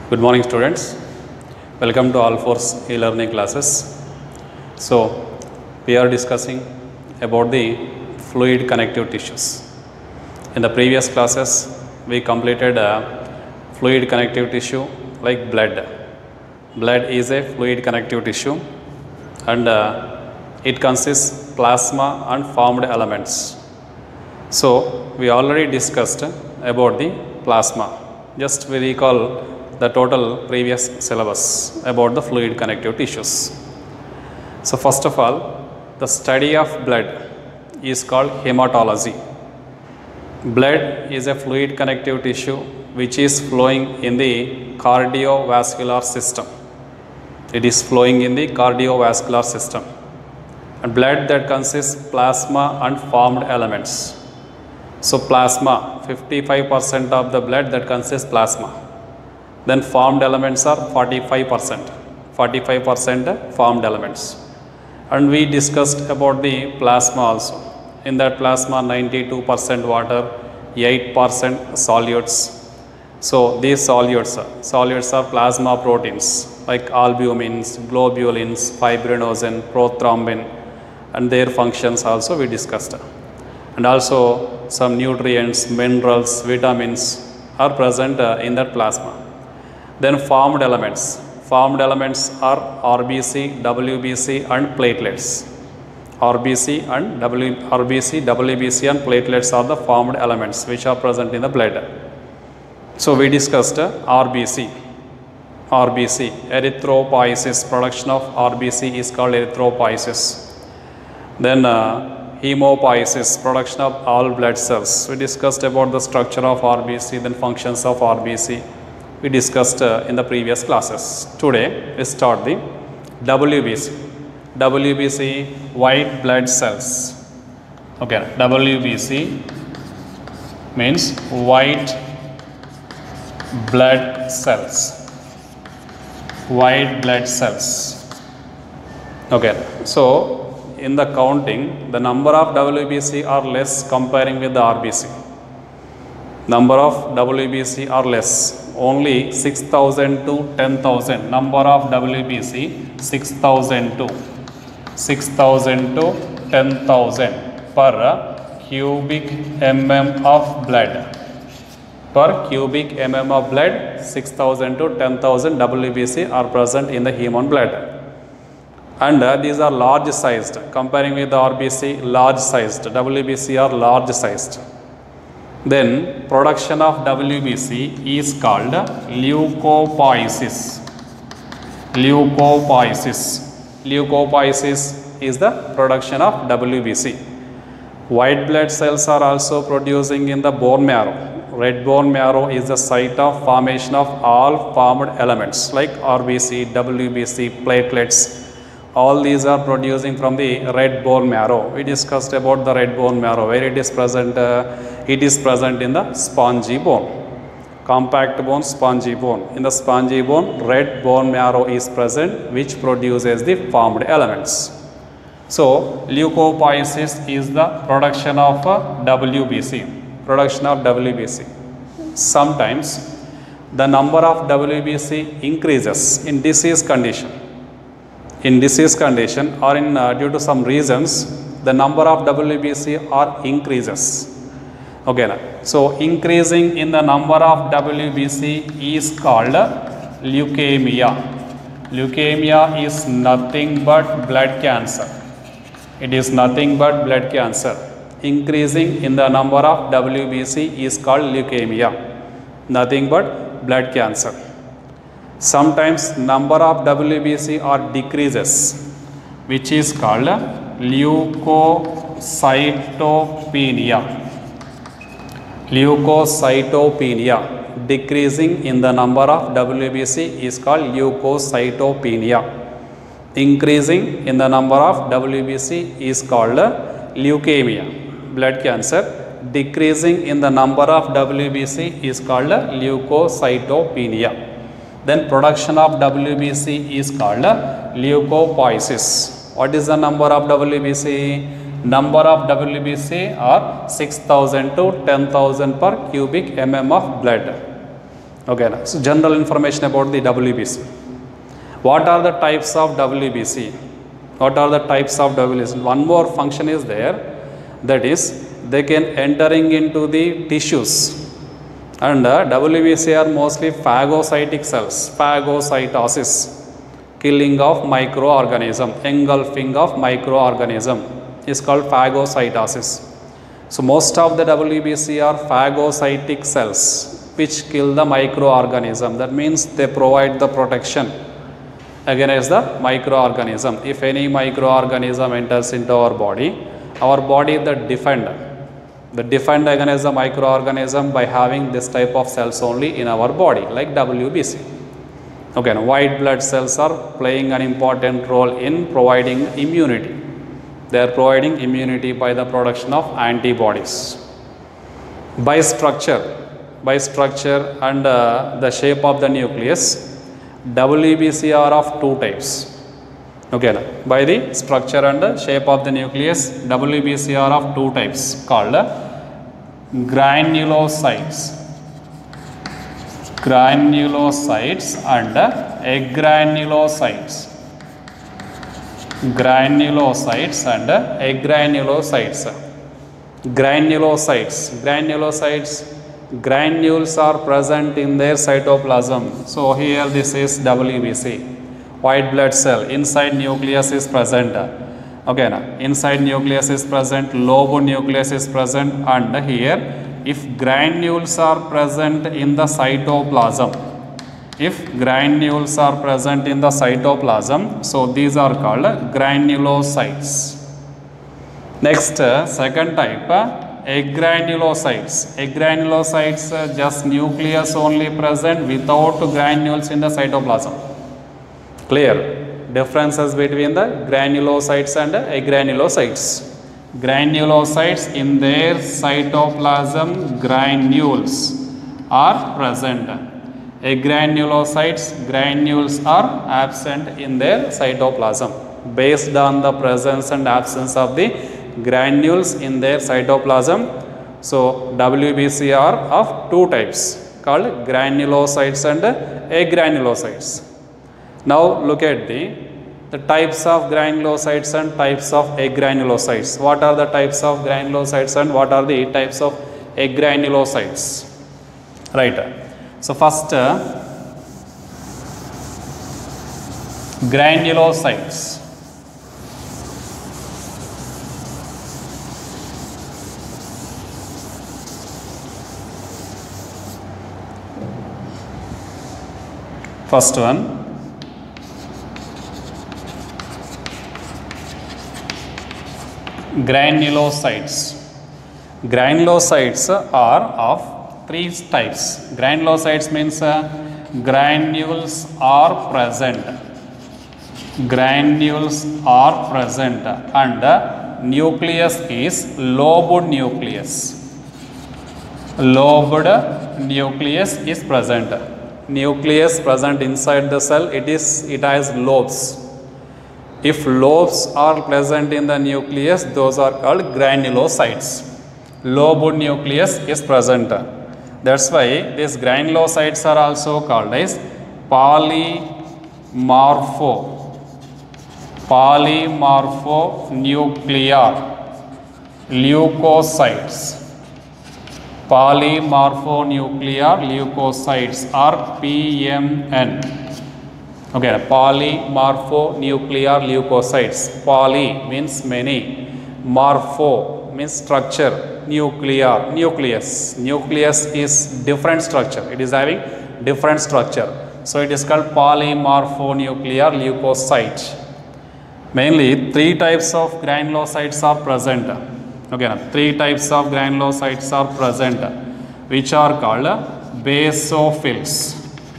Good morning, students. Welcome to All Force e-learning classes. So, we are discussing about the fluid connective tissues. In the previous classes, we completed a fluid connective tissue like blood. Blood is a fluid connective tissue and it consists plasma and formed elements. So, we already discussed about the plasma. Just we recall the total previous syllabus about the fluid connective tissues. So, first of all, the study of blood is called hematology. Blood is a fluid connective tissue which is flowing in the cardiovascular system. It is flowing in the cardiovascular system. And blood that consists plasma and formed elements. So, plasma, 55% of the blood that consists plasma. Then formed elements are 45%, 45% formed elements. And we discussed about the plasma also. In that plasma, 92% water, 8% solutes. So, these solutes are plasma proteins like albumins, globulins, fibrinogen, prothrombin, and their functions also we discussed. And also some nutrients, minerals, vitamins are present in that plasma. Then formed elements are RBC, WBC and platelets. RBC, WBC and platelets are the formed elements which are present in the blood. So, we discussed RBC, erythropoiesis, production of RBC is called erythropoiesis. Then hemopoiesis, production of all blood cells. We discussed about the structure of RBC, then functions of RBC. We discussed in the previous classes. Today, we start the WBC. WBC, white blood cells. Okay, WBC means white blood cells. White blood cells. Okay, so in the counting, the number of WBC are less comparing with the RBC. Number of WBC are less. Only 6,000 to 10,000. Number of WBC 6,000 to 10,000 per cubic mm of blood. Per cubic mm of blood, 6,000 to 10,000 WBC are present in the human blood. And these are large sized. Comparing with the RBC, large sized. WBC are large sized. Then production of WBC is called leukopoiesis. Leukopoiesis is the production of WBC. White blood cells are also producing in the bone marrow. Red bone marrow is the site of formation of all formed elements like RBC, WBC, platelets. All these are producing from the red bone marrow. We discussed about the red bone marrow, where it is present. It is present in the spongy bone, compact bone, spongy bone. In the spongy bone, red bone marrow is present, which produces the formed elements. So, leukopoiesis is the production of WBC. Production of WBC. Sometimes the number of WBC increases in disease condition. In disease condition or in due to some reasons, the number of WBC are increases. Okay, so increasing in the number of WBC is called leukemia. Leukemia is nothing but blood cancer. It is nothing but blood cancer. Increasing in the number of WBC is called leukemia. Nothing but blood cancer. Sometimes number of WBC are decreases, which is called leukocytopenia. Leukocytopenia. Decreasing in the number of WBC is called leukocytopenia. Increasing in the number of WBC is called leukemia, blood cancer. Decreasing in the number of WBC is called leukocytopenia. Then production of WBC is called leukopoiesis. What is the number of WBC? Number of WBC are 6,000 to 10,000 per cubic mm of blood. Okay, so general information about the WBC. What are the types of WBC? What are the types of WBC? One more function is there, that is they can entering into the tissues, and WBC are mostly phagocytic cells, phagocytosis, killing of microorganism, engulfing of microorganism is called phagocytosis. So most of the WBC are phagocytic cells which kill the microorganism. That means they provide the protection against the microorganism. If any microorganism enters into our body the defend against the microorganism by having this type of cells only in our body, like WBC. Okay, now white blood cells are playing an important role in providing immunity. They are providing immunity by the production of antibodies. By structure and the shape of the nucleus, WBC are of two types. Okay, now, by the structure and the shape of the nucleus, WBC are of two types called granulocytes and agranulocytes. Granulocytes and agranulocytes. Granules are present in their cytoplasm. So here this is WBC. White blood cell inside nucleus is present. Okay, now inside nucleus is present, lobe nucleus is present, and here if granules are present in the cytoplasm, so these are called granulocytes. Next, second type, agranulocytes. Agranulocytes, just nucleus only present without granules in the cytoplasm. Clear? Differences between the granulocytes and agranulocytes. Granulocytes, in their cytoplasm granules are present. Agranulocytes, granules are absent in their cytoplasm. Based on the presence and absence of the granules in their cytoplasm, so WBC are of two types called granulocytes and agranulocytes. Now look at the types of granulocytes and types of agranulocytes. What are the types of granulocytes and what are the types of agranulocytes? Right. So first, granulocytes. First one, granulocytes. Granulocytes are of three types. Granulocytes means granules are present. And nucleus is lobed nucleus. Lobed nucleus is present. Nucleus present inside the cell, it has lobes. If lobes are present in the nucleus, those are called granulocytes. Lobed nucleus is present. That's why these granulocytes are also called as polymorphonuclear leukocytes. Polymorphonuclear leukocytes are PMN. Okay, polymorphonuclear leukocytes. Poly means many, morpho means structure, nucleus. Nucleus is different structure. It is having different structure. So it is called polymorphonuclear leukocyte. Mainly three types of granulocytes are present. Okay, three types of granulocytes are present, which are called basophils.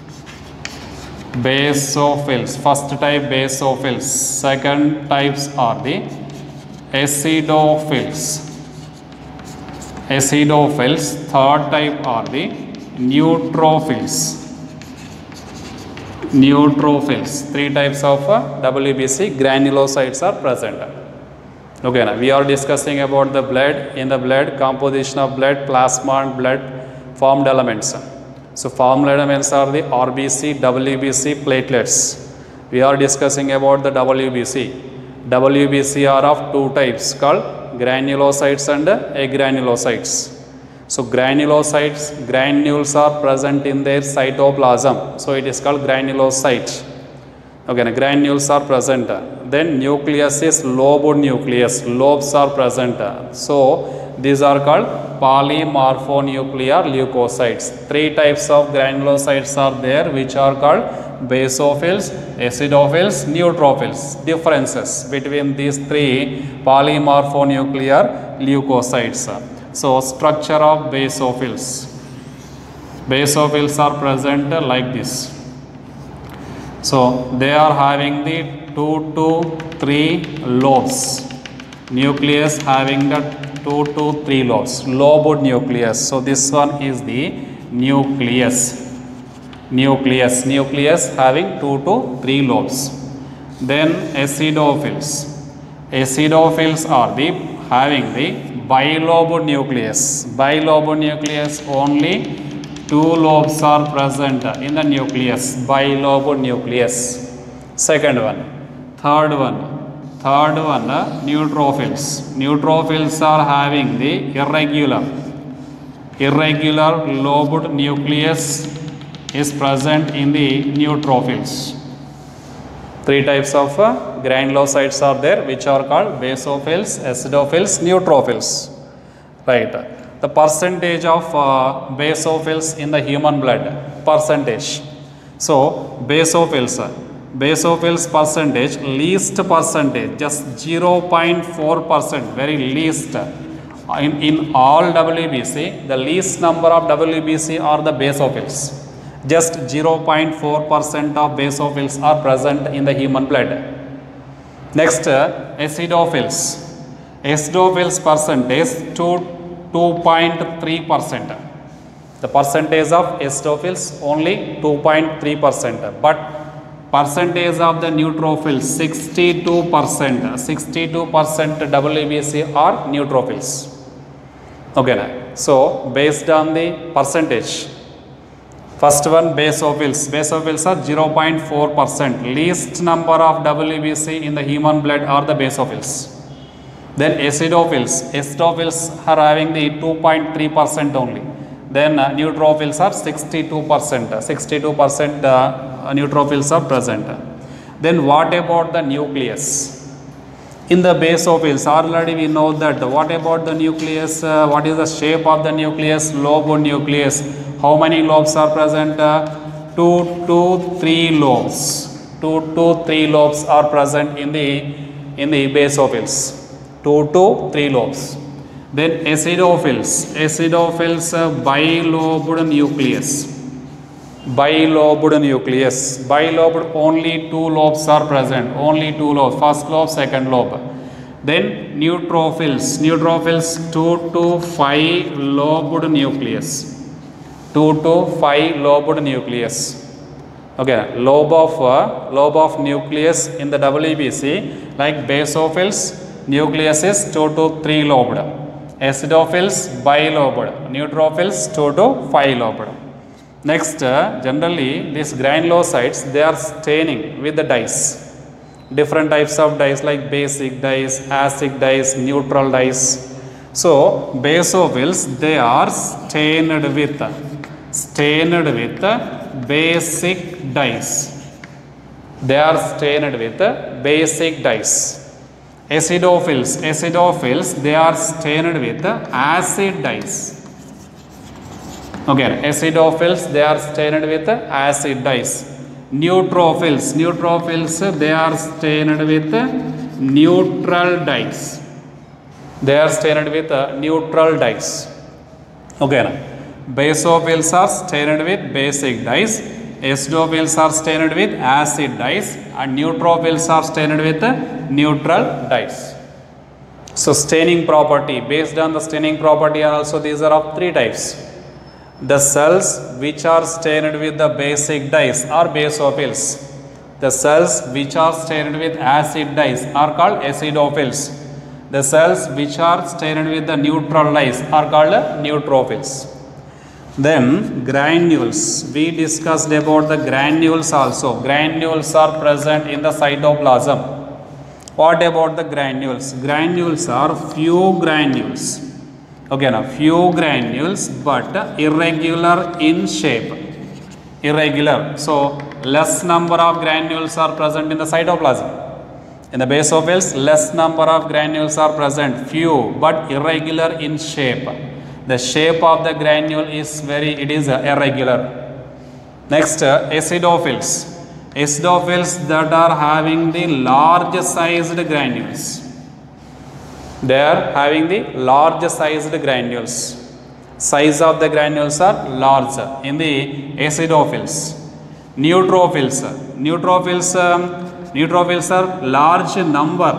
First type basophils. Second types are the acidophils. Third type are the neutrophils. Three types of WBC granulocytes are present. Okay, now we are discussing about the blood. In the blood, composition of blood, plasma and blood formed elements. So formula elements are the RBC, WBC, platelets. We are discussing about the WBC. WBC are of two types called granulocytes and agranulocytes. So granules are present in their cytoplasm. So it is called granulocyte. Okay, granules are present. Then nucleus is lobed nucleus. Lobes are present. So these are called polymorphonuclear leukocytes. Three types of granulocytes are there, which are called basophils, acidophils, neutrophils. Differences between these three polymorphonuclear leukocytes. So structure of basophils. Basophils are present like this. So they are having the 2 to 3 lobes. Nucleus having the 2 to 3 lobes. Lobed nucleus. So this one is the nucleus. Nucleus having 2 to 3 lobes. Then acidophils. Acidophils are the having the bilobed nucleus. Bilobed nucleus, only 2 lobes are present in the nucleus. Bilobed nucleus. Second one. Third one, neutrophils. Neutrophils are having the irregular lobed nucleus is present in the neutrophils. Three types of granulocytes are there, which are called basophils, acidophils, neutrophils. Right. The percentage of basophils in the human blood, percentage. So basophils percentage, least percentage, just 0.4%, very least. In all WBC, the least number of WBC are the basophils. Just 0.4% of basophils are present in the human blood. Next, acidophils. Acidophils percentage to 2.3%. The percentage of acidophils only 2.3%, but percentage of the neutrophils 62%. 62% WBC are neutrophils. Okay, so based on the percentage, first one, basophils. Basophils are 0.4%. Least number of WBC in the human blood are the basophils. Then acidophils. Acidophils are having the 2.3% only. Then neutrophils are 62%. 62% neutrophils are present. Then what about the nucleus? In the basophils, already we know that. What about the nucleus? What is the shape of the nucleus? Lobed nucleus. How many lobes are present? 2 to 3 lobes. 2 to 3 lobes are present in the basophils. 2 to 3 lobes. Then acidophils. Acidophils, bilobed nucleus. Bilobed nucleus. Bilobed, only 2 lobes are present. Only 2 lobes. First lobe, second lobe. Then neutrophils. Neutrophils, 2 to 5 lobed nucleus. 2 to 5 lobed nucleus. Okay, lobe of nucleus in the WBC, like basophils, nucleus is 2 to 3 lobed. Acidophils, bilobed. Neutrophils, 2 to 5 lobed. Next, generally these granulocytes, they are staining with the dyes. Different types of dyes like basic dyes, acid dyes, neutral dyes. So basophils, they are stained with basic dyes. They are stained with basic dyes. Acidophils, they are stained with acid dyes. Okay, acidophils, they are stained with acid dyes. Neutrophils, they are stained with neutral dyes. They are stained with neutral dyes. Okay, basophils are stained with basic dyes. Acidophils are stained with acid dyes, and neutrophils are stained with neutral dyes. So staining property, based on the staining property, are also these are of 3 types. The cells which are stained with the basic dyes are basophils. The cells which are stained with acid dyes are called acidophils. The cells which are stained with the neutral dyes are called neutrophils. Then granules, we discussed about the granules also. Granules are present in the cytoplasm. What about the granules? Granules are few granules. Okay, now few granules but irregular in shape. Irregular. So less number of granules are present in the cytoplasm. In the basophils, less number of granules are present, few but irregular in shape. The shape of the granule is irregular. Next, acidophils. Acidophils that are having the large sized granules. They are having the large sized granules. Size of the granules are large in the acidophils. Neutrophils. Neutrophils are large number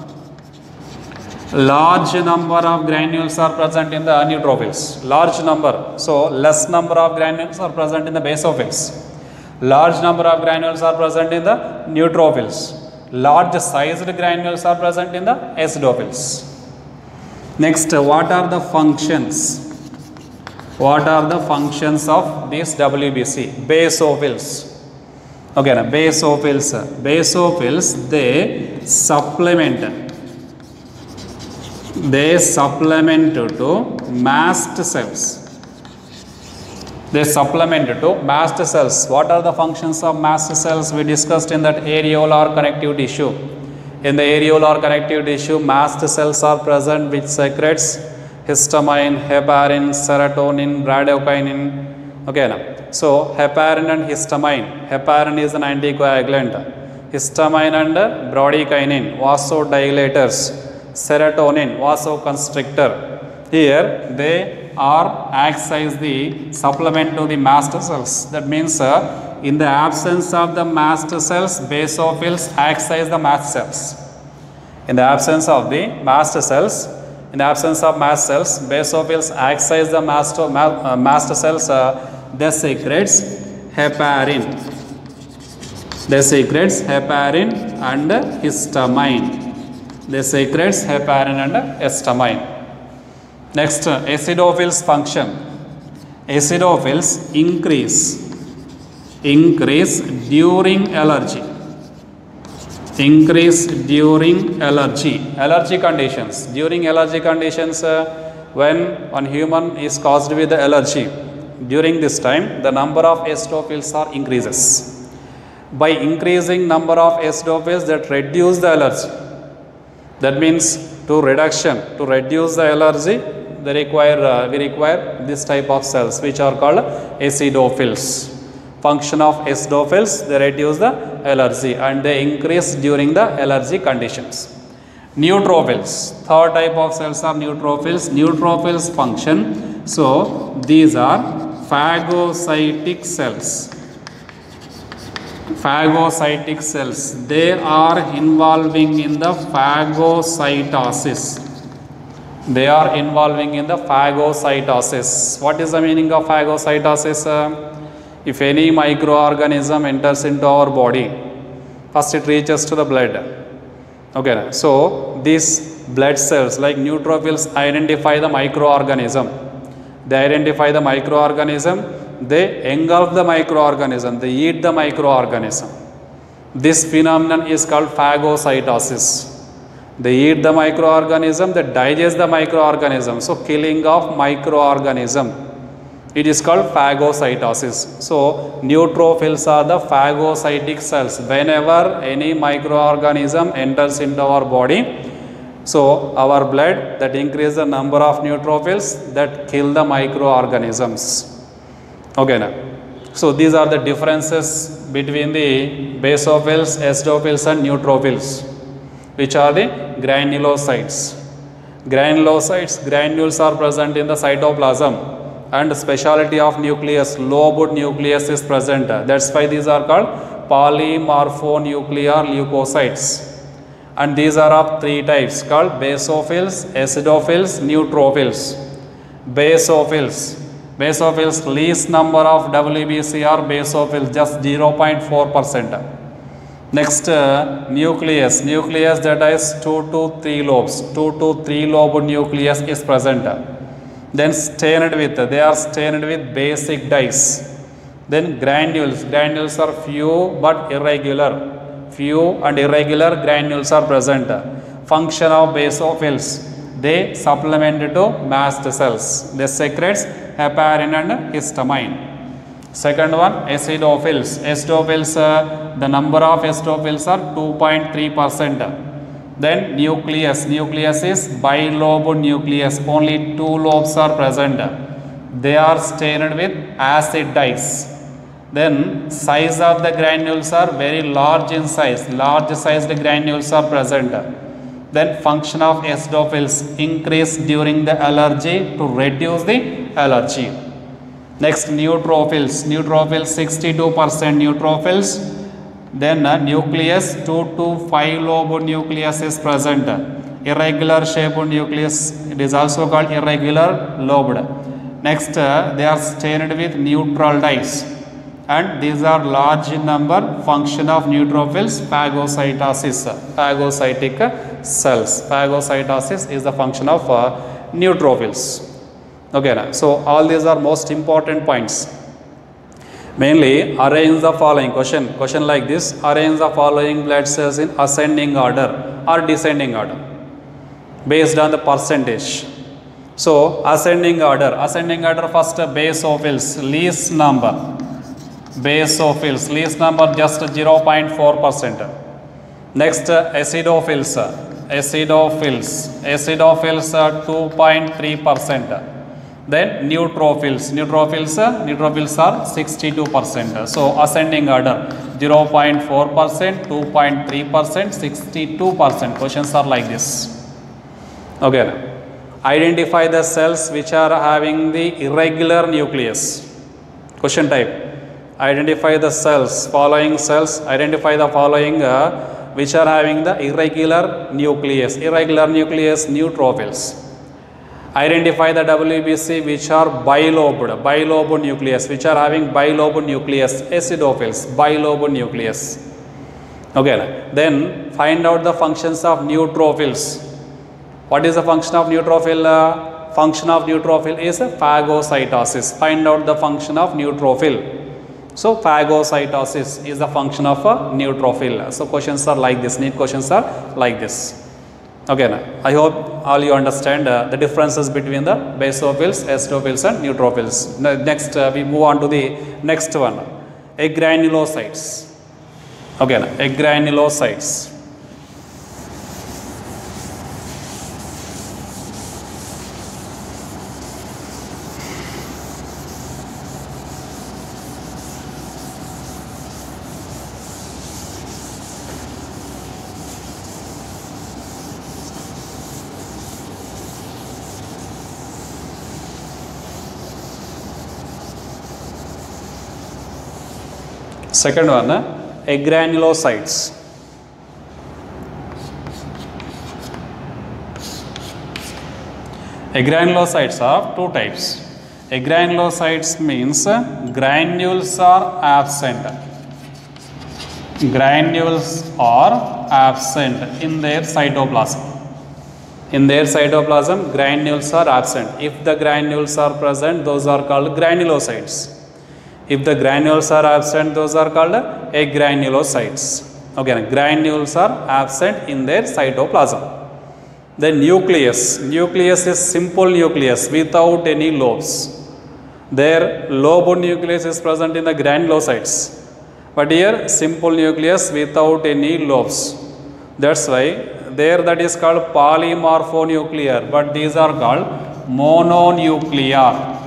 of granules are present in the neutrophils. Large number. So less number of granules are present in the basophils. Large number of granules are present in the neutrophils. Large sized granules are present in the acidophils. Next, what are the functions? What are the functions of these WBC? Basophils. Okay, now basophils. Basophils, they supplement to mast cells. They supplement to mast cells. What are the functions of mast cells? We discussed in that areolar connective tissue. In the areolar connective tissue, mast cells are present which secretes histamine, heparin, serotonin, bradykinin. Okay, now. So heparin and histamine. Heparin is an anticoagulant. Histamine and bradykinin, vasodilators. Serotonin, vasoconstrictor. Here they acts as the supplement to the mast cells. That means in the absence of the mast cells, basophils acts as the mast cells. In the absence of the mast cells, basophils acts as the mast cells. They secretes heparin. And histamine. Next, acidophils function. Acidophils increase during allergy. Allergy conditions. During allergy conditions, when one human is caused with the allergy, during this time the number of acidophils are increases. By increasing number of acidophils, that reduce the allergy. That means to reduce the allergy, we require this type of cells which are called acidophils. Function of acidophils, they reduce the allergy and they increase during the allergy conditions. Neutrophils, third type of cells are neutrophils. Neutrophils function, so these are phagocytic cells. They are involving in the phagocytosis. What is the meaning of phagocytosis? If any microorganism enters into our body, first it reaches to the blood. Okay, so these blood cells like neutrophils identify the microorganism. They engulf the microorganism, they eat the microorganism. This phenomenon is called phagocytosis. They eat the microorganism, they digest the microorganism. So killing of microorganism, it is called phagocytosis. So neutrophils are the phagocytic cells. Whenever any microorganism enters into our body, so our blood that increase the number of neutrophils that kill the microorganisms. Okay, now. So these are the differences between the basophils, acidophils and neutrophils, which are the granulocytes. Granules are present in the cytoplasm, and speciality of nucleus, lobed nucleus is present. That's why these are called polymorphonuclear leukocytes. And these are of three types called basophils, acidophils, neutrophils. Basophils, least number of WBC are basophils, just 0.4%. Next, nucleus that is 2 to 3 lobes. 2 to 3 lobe nucleus is present. Then stained with, they are stained with basic dyes. Then granules, granules are few but irregular. Few and irregular granules are present. Function of basophils, they supplement to mast cells. They secretes heparin and histamine. Second one, acidophils. Acidophils, the number of acidophils are 2.3%. Then nucleus, nucleus is bilobe nucleus, only 2 lobes are present. They are stained with acid dyes. Then size of the granules are very large in size, large sized granules are present. Then function of acidophils increase during the allergy to reduce the allergy. Next, neutrophils, neutrophils 62% neutrophils. Then nucleus 2 to 5 lobe nucleus is present. Irregular shaped nucleus, it is also called irregular lobed. Next, they are stained with neutral dyes, and these are large in number. Function of neutrophils, phagocytosis, phagocytic cells. Phagocytosis is the function of neutrophils. Okay, so all these are most important points. Mainly arrange the following question like this: arrange the following blood cells in ascending order or descending order based on the percentage. So ascending order first basophils, least number. Basophils, least number just 0.4%. Next, acidophils 2.3%. Then neutrophils are 62%. So ascending order 0.4%, 2.3%, 62%. Questions are like this. Okay. Identify the cells which are having the irregular nucleus. Question type. Identify the cells, following cells, identify the following which are having the irregular nucleus. Irregular nucleus, neutrophils. Identify the WBC which are bilobe nucleus, which are having bilobe nucleus, acidophils, bilobe nucleus. Okay, then find out the functions of neutrophils. What is the function of neutrophil? Function of neutrophil is phagocytosis. Find out the function of neutrophil. So phagocytosis is the function of a neutrophil. So questions are like this, neat questions are like this. Okay, now I hope all you understand the differences between the basophils, acidophils and neutrophils. Next we move on to the next one, agranulocytes. Okay, now agranulocytes. Second one, agranulocytes. Agranulocytes are two types. Agranulocytes means granules are absent. Granules are absent in their cytoplasm. In their cytoplasm, granules are absent. If the granules are present, those are called granulocytes. If the granules are absent, those are called agranulocytes. Okay, granules are absent in their cytoplasm. The nucleus is simple nucleus without any lobes. Their lobe nucleus is present in the granulocytes, but here simple nucleus without any lobes. That's why there that is called polymorphonuclear, but these are called mononuclear.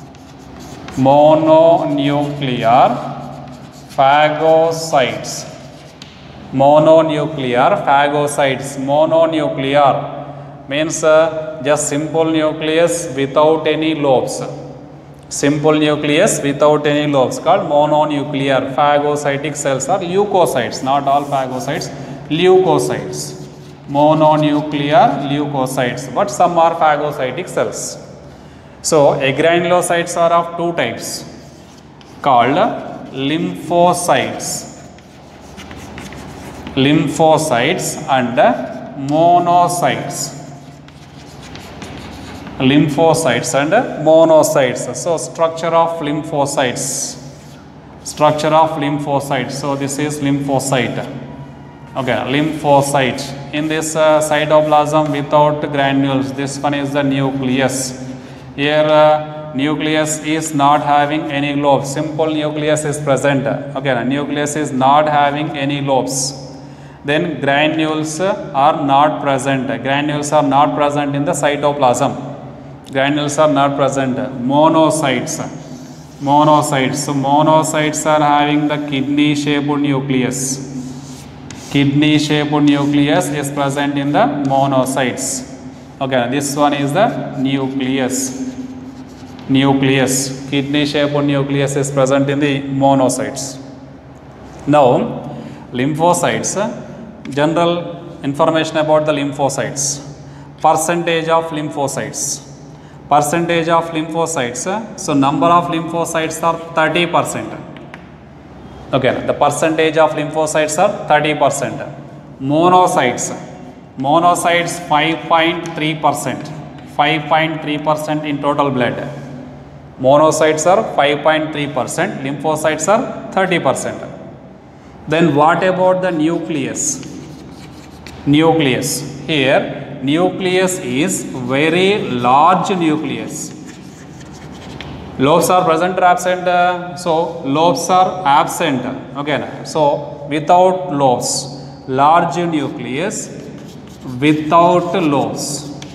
Mononuclear phagocytes. Mononuclear phagocytes. Mononuclear means just simple nucleus without any lobes. Simple nucleus without any lobes called mononuclear. Phagocytic cells are leukocytes, not all phagocytes, leukocytes. Mononuclear leukocytes, but some are phagocytic cells. So agranulocytes are of two types called lymphocytes. Lymphocytes and monocytes. lymphocytes and monocytes. So structure of lymphocytes. Structure of lymphocytes. So this is lymphocyte. Okay, lymphocyte. In this cytoplasm without granules, this one is the nucleus. Here nucleus is not having any lobes. Simple nucleus is present. Okay, nucleus is not having any lobes. Then granules are not present. Granules are not present in the cytoplasm. Granules are not present. Monocytes. Monocytes. So monocytes are having the kidney shaped nucleus. Kidney shaped nucleus is present in the monocytes. Okay, this one is the nucleus. Nucleus. Kidney shaped nucleus is present in the monocytes. Now, lymphocytes. General information about the lymphocytes. Percentage of lymphocytes. Percentage of lymphocytes. So number of lymphocytes are 30%. Okay, the percentage of lymphocytes are 30%. Monocytes. Monocytes 5.3%. 5.3% in total blood. Monocytes are 5.3%. Lymphocytes are 30%. Then what about the nucleus? Nucleus. Here nucleus is very large nucleus. Lobes are present or absent? So lobes are absent. Okay. So without lobes, large nucleus without lobes,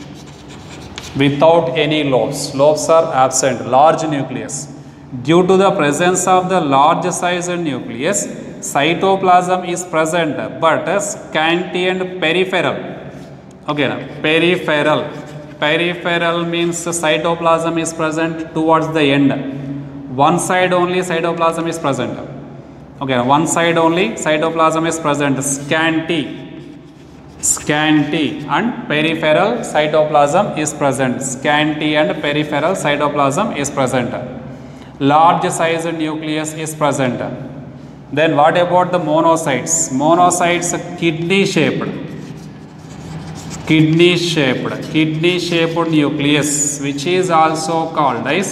without any lobes. Lobes are absent. Large nucleus. Due to the presence of the large size nucleus, cytoplasm is present but scanty and peripheral. Okay, peripheral. Peripheral means cytoplasm is present towards the end. One side only cytoplasm is present. Okay, one side only cytoplasm is present. Scanty. Scanty and peripheral cytoplasm is present. Scanty and peripheral cytoplasm is present. Large size nucleus is present. Then what about the monocytes? Monocytes kidney shaped. Kidney shaped nucleus, which is also called as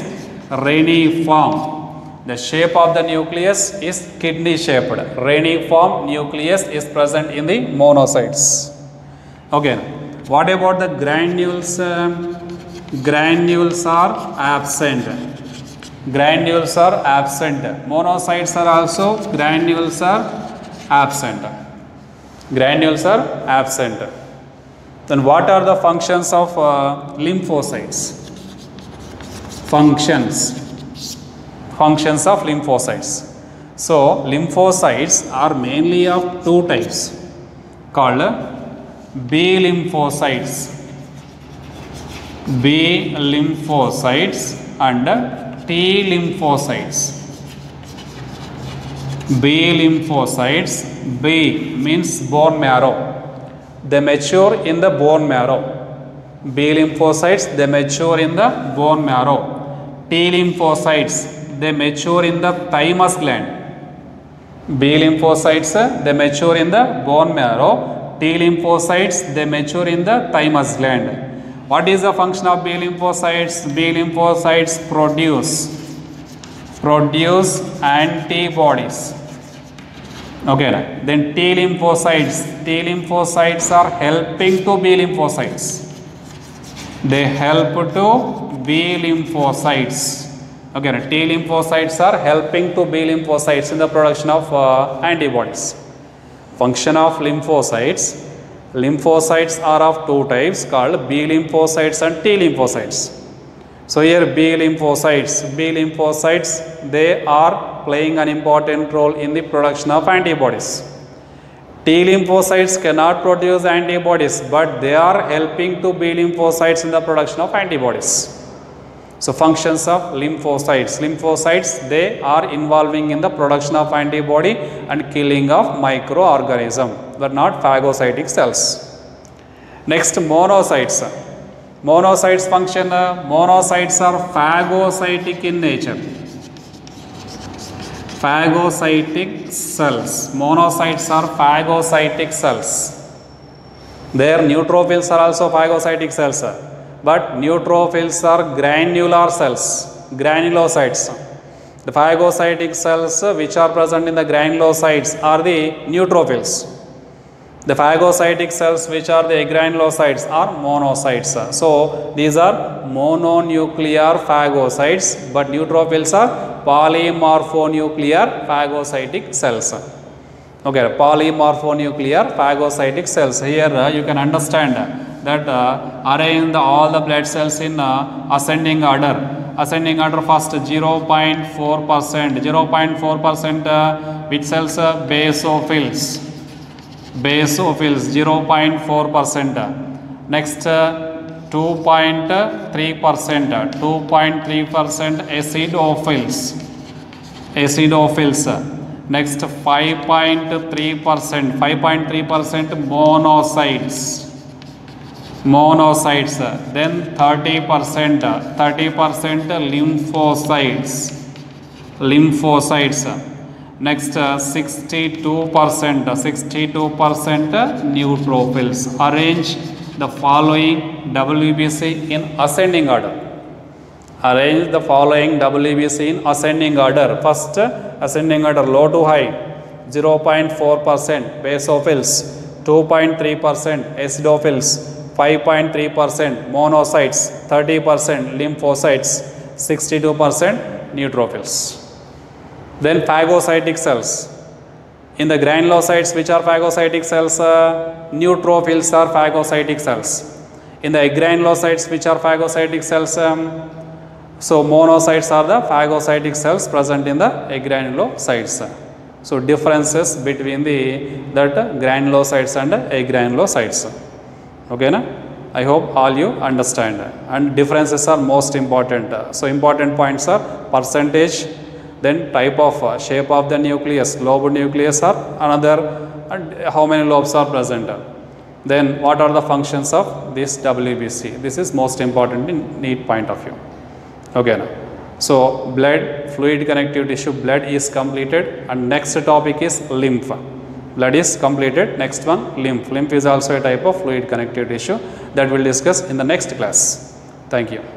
reniform. The shape of the nucleus is kidney shaped. Reniform nucleus is present in the monocytes. Okay. What about the granules? Granules are absent. Granules are absent. Monocytes are also granules are absent. Granules are absent. Then what are the functions of lymphocytes? Functions of lymphocytes. So lymphocytes are mainly of two types called B lymphocytes. B lymphocytes and T lymphocytes. B lymphocytes. B means bone marrow. They mature in the bone marrow. B lymphocytes, they mature in the bone marrow. T lymphocytes, they mature in the thymus gland. B lymphocytes, they mature in the bone marrow. T lymphocytes, they mature in the thymus gland. What is the function of B lymphocytes? B lymphocytes produce antibodies. Okay, then T lymphocytes are helping to B lymphocytes. They help to B lymphocytes. Okay, T lymphocytes are helping to B lymphocytes in the production of antibodies. Function of lymphocytes. Lymphocytes are of two types called B lymphocytes and T lymphocytes. So here B lymphocytes, they are playing an important role in the production of antibodies. T lymphocytes cannot produce antibodies, but they are helping to B lymphocytes in the production of antibodies. So functions of lymphocytes. Lymphocytes, they are involving in the production of antibody and killing of microorganisms, but not phagocytic cells. Next, monocytes. Monocytes function, monocytes are phagocytic in nature. Phagocytic cells. Monocytes are phagocytic cells. Their neutrophils are also phagocytic cells. but neutrophils are granular cells, granulocytes. The phagocytic cells which are present in the granulocytes are the neutrophils. The phagocytic cells which are the agranulocytes are monocytes. So these are mononuclear phagocytes, but neutrophils are polymorphonuclear phagocytic cells. Okay, polymorphonuclear phagocytic cells. Here you can understand that arrange all the blood cells in ascending order. Ascending order first 0.4%. 0.4% which cells? Basophils. Basophils 0.4%. Next 2.3%. 2.3% acidophils. Acidophils. Next 5.3%. 5.3% monocytes. Monocytes. Then 30%. 30% lymphocytes. Lymphocytes. Next 62%. 62% neutrophils. Arrange the following WBC in ascending order. Arrange the following WBC in ascending order. First ascending order low to high. 0.4% basophils. 2.3% acidophils. 5.3% monocytes. 30% lymphocytes. 62% neutrophils. Then phagocytic cells. In the granulocytes, which are phagocytic cells? Neutrophils are phagocytic cells. In the agranulocytes, which are phagocytic cells? So monocytes are the phagocytic cells present in the agranulocytes. So differences between that granulocytes and agranulocytes. Okay, na? I hope all you understand. And differences are most important. So important points are percentage. Then type of shape of the nucleus, lobe nucleus are another, and how many lobes are present. Then what are the functions of this WBC? This is most important in NEET point of view. Okay, now. So blood, fluid connective tissue, blood is completed, and next topic is lymph. Blood is completed, next one lymph. Lymph is also a type of fluid connective tissue that we will discuss in the next class. Thank you.